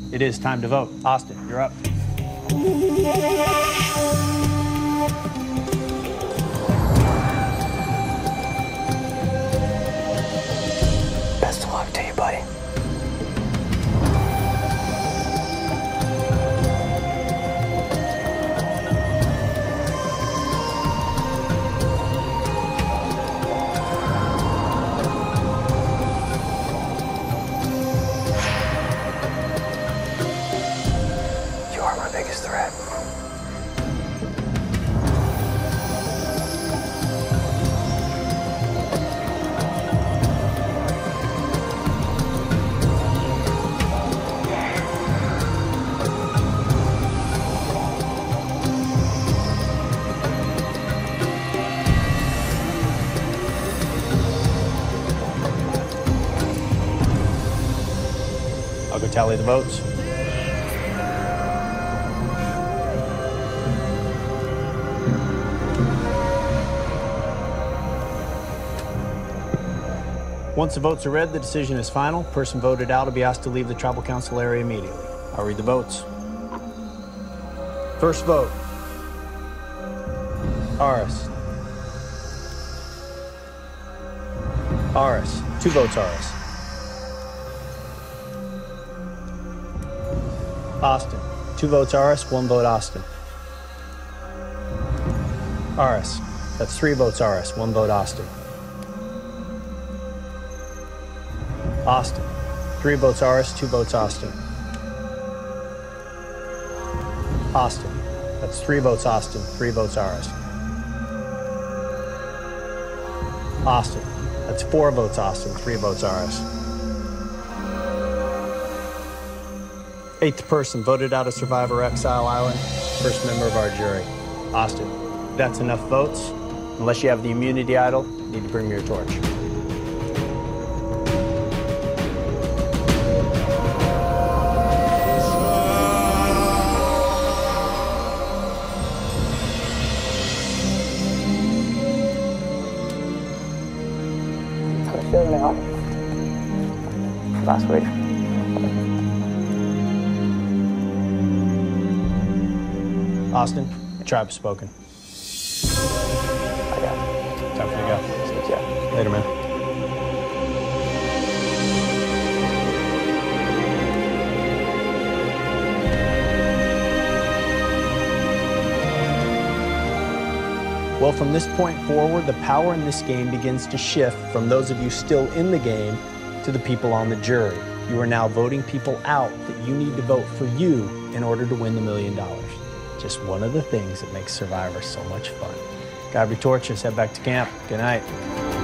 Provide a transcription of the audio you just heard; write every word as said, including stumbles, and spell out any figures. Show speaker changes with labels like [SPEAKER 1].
[SPEAKER 1] It is time to vote. Austin, you're up.
[SPEAKER 2] Best of luck to you, buddy. You are my biggest threat.
[SPEAKER 1] I'll go tally the votes. Once the votes are read, the decision is final. Person voted out will be asked to leave the tribal council area immediately. I'll read the votes. First vote. Aris. Aris. Two votes Aris. Austin. Two votes Aris, one vote Austin. Aris. That's three votes Aris, one vote Austin. Austin. Three votes Aris, two votes Austin. Austin. That's three votes Austin, three votes Aris. Austin. That's four votes Austin, three votes Aris. Eighth person voted out of Survivor Exile Island, first member of our jury. Austin, that's enough votes. Unless you have the immunity idol, you need to bring me your torch.
[SPEAKER 2] How are you feeling now? Last week.
[SPEAKER 1] Austin, the tribe has spoken.
[SPEAKER 2] I got it.
[SPEAKER 1] Time for you to go.
[SPEAKER 2] See ya.
[SPEAKER 1] Later, man. Well, from this point forward, the power in this game begins to shift from those of you still in the game to the people on the jury. You are now voting people out that you need to vote for you in order to win the million dollars. Just one of the things that makes Survivor so much fun. Grab your torches, head back to camp. Good night.